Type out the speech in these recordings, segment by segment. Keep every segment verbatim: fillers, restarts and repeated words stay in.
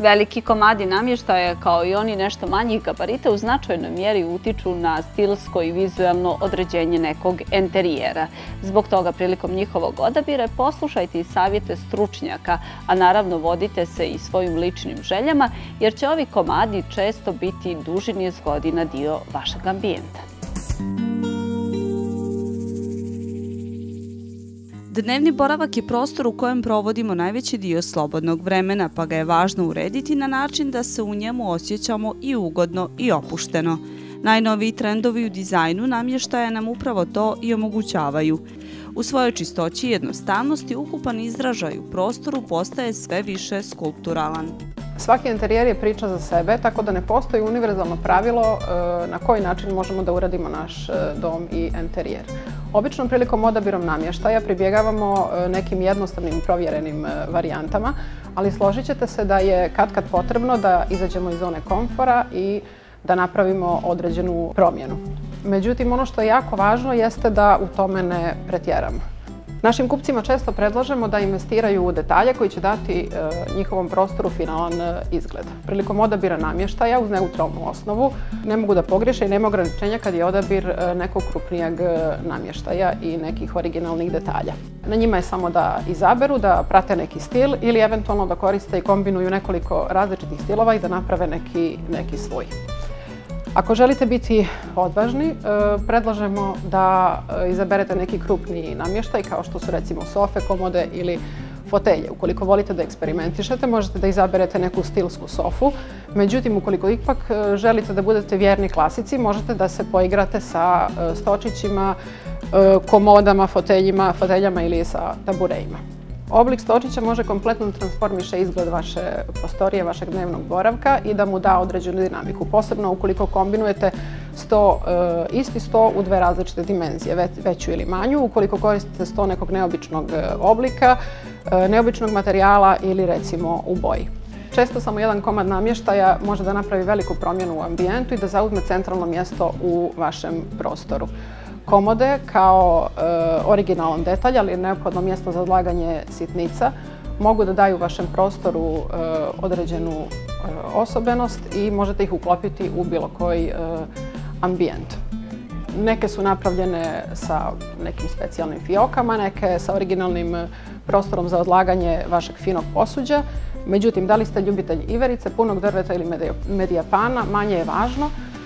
Veliki komadi namještaja, kao i oni nešto manjih gabarita, u značajnoj mjeri utiču na stilsko i vizuelno određenje nekog enterijera. Zbog toga, prilikom njihovog odabira, poslušajte i savjete stručnjaka, a naravno vodite se i svojim ličnim željama, jer će ovi komadi često biti duži niz godina dio vašeg ambijenta. Dnevni boravak je prostor u kojem provodimo najveći dio slobodnog vremena, pa ga je važno urediti na način da se u njemu osjećamo i ugodno i opušteno. Najnoviji trendovi u dizajnu namještaja nam upravo to i omogućavaju. U svojoj čistoći i jednostavnosti ukupan izražaj u prostoru postaje sve više skulpturalan. Svaki interijer je priča za sebe, tako da ne postoji univerzalno pravilo na koji način možemo da uradimo naš dom i interijer. Obično prilikom odabirom namještaja pribjegavamo nekim jednostavnim provjerenim varijantama, ali složit ćete se da je katkad potrebno da izađemo iz zone komfora i da napravimo određenu promjenu. Međutim, ono što je jako važno jeste da u tome ne pretjeramo. Našim kupcima često predlažemo da investiraju u detalje koji će dati njihovom prostoru finalan izgled. Prilikom odabira namještaja uz neutralnu osnovu ne mogu da pogriješe i nema ograničenja kad je odabir nekog krupnijeg namještaja i nekih originalnih detalja. Na njima je samo da izaberu, da prate neki stil ili eventualno da koriste i kombinuju nekoliko različitih stilova i da naprave neki, neki svoj. Ako želite biti odvažni, predlažemo da izaberete neki krupniji namještaj kao što su recimo sofe, komode ili fotelje. Ukoliko volite da eksperimentišete, možete da izaberete neku stilsku sofu. Međutim, ukoliko ipak želite da budete vjerni klasici, možete da se poigrate sa stočićima, komodama, foteljima, foteljama ili sa taburejima. Oblik stočića može kompletno da transformiše izgled vaše prostorije, vašeg dnevnog boravka i da mu da određenu dinamiku. Posebno ukoliko kombinujete sto, isti sto u dve različite dimenzije, veću ili manju, ukoliko koristite sto nekog neobičnog oblika, neobičnog materijala ili recimo u boji. Često samo jedan komad namještaja može da napravi veliku promjenu u ambijentu i da zauzme centralno mjesto u vašem prostoru. Komode kao e, originalan detalj, ali je neophodno mjesto za odlaganje sitnica, mogu da daju vašem prostoru e, određenu e, osobenost i možete ih uklopiti u bilo koji e, ambijent. Neke su napravljene sa nekim specijalnim fiokama, neke sa originalnim prostorom za odlaganje vašeg finog posuđa. Međutim, da li ste ljubitelj iverice, punog drveta ili medijapana, manje je važno,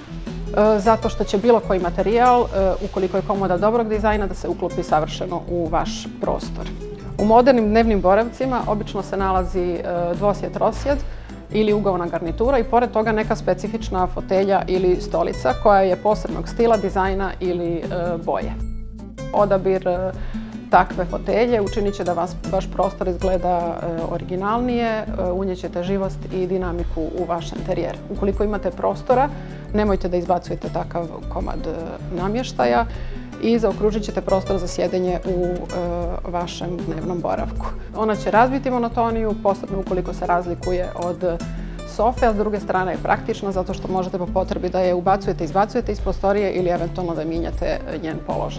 zato što će bilo koji materijal, ukoliko je komoda dobrog dizajna, da se uklopi savršeno u vaš prostor. U modernim dnevnim boravcima obično se nalazi dvosjed, trosjed ili ugaona garnitura i pored toga neka specifična fotelja ili stolica koja je posebnog stila, dizajna ili boje. Odabir takve fotelje učinit će da vaš prostor izgleda originalnije, unijet ćete živost i dinamiku u vaš interijer. Ukoliko imate prostora, nemojte da izbacujete takav komad namještaja i zaokružit ćete prostor za sjedenje u vašem dnevnom boravku. Ona će razbiti monotoniju, posebno ukoliko se razlikuje od sofe, a s druge strane je praktična zato što možete po potrebi da je ubacujete, izbacujete iz prostorije ili eventualno da mijenjate njen položaj.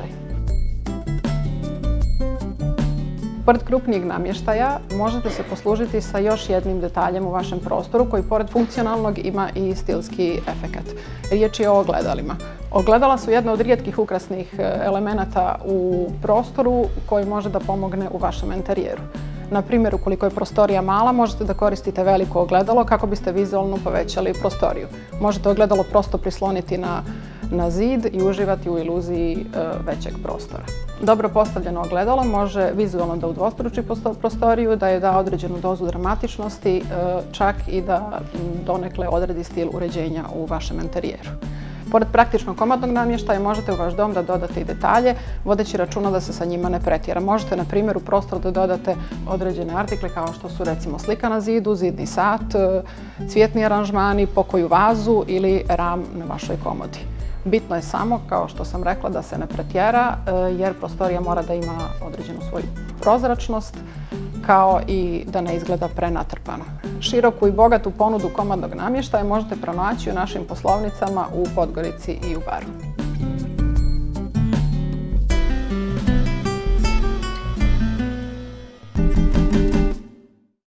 Pored krupnijeg namještaja možete se poslužiti sa još jednim detaljem u vašem prostoru koji pored funkcionalnog ima i stilski efekat. Riječ je o ogledalima. Ogledala su jedna od rijetkih ukrasnih elemenata u prostoru koji može da pomogne u vašem interijeru. Na primjer, ukoliko je prostorija mala, možete da koristite veliko ogledalo kako biste vizualno povećali prostoriju. Možete ogledalo prosto prisloniti na na zid i uživati u iluziji većeg prostora. Dobro postavljeno ogledalo može vizualno da udvostruči prostoriju, da je da određenu dozu dramatičnosti, čak i da donekle odredi stil uređenja u vašem interijeru. Pored praktičnog komadnog namještaja možete u vaš dom da dodate i detalje, vodeći računa da se sa njima ne pretjera. Možete, na primjer, u prostor da dodate određene artikle kao što su recimo slika na zidu, zidni sat, cvjetni aranžmani, pokoju vazu ili ram na vašoj komodi. Bitno je samo, kao što sam rekla, da se ne pretjera jer prostorija mora da ima određenu svoju prozračnost kao i da ne izgleda prenatrpano. Široku i bogatu ponudu komadnog namještaja možete pronaći u našim poslovnicama u Podgorici i u Baru.